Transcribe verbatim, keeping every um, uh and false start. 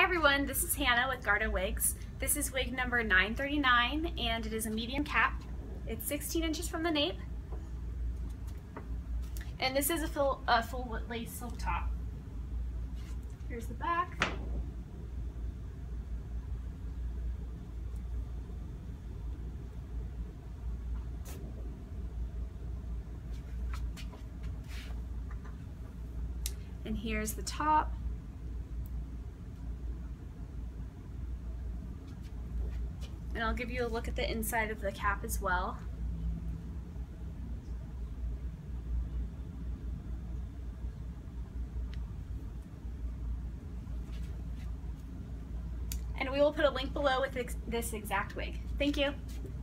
everyone, this is Hannah with Gardeaux Wigs. This is wig number nine thirty-nine and it is a medium cap. It's sixteen inches from the nape. And this is a full, a full lace silk top. Here's the back. And here's the top. And I'll give you a look at the inside of the cap as well. And we will put a link below with this exact wig. Thank you.